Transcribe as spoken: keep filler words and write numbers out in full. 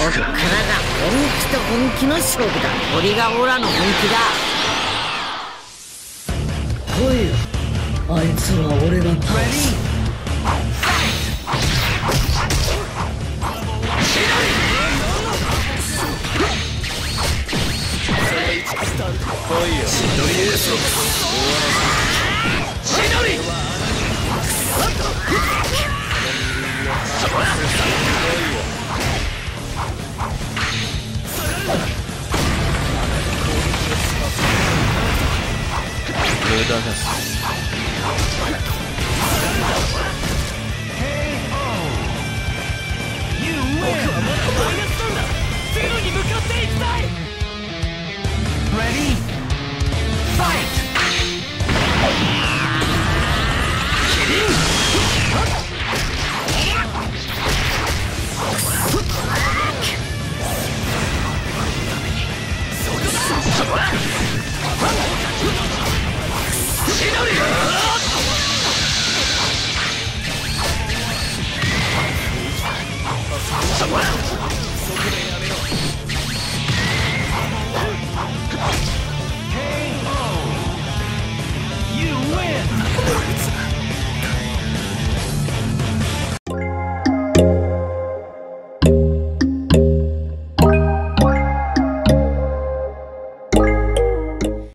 こっからが本気と本気の勝負だ。俺がオラの本気だ。来いよ、あいつは俺が倒す。来いよ、千鳥エースを千鳥無駄だ。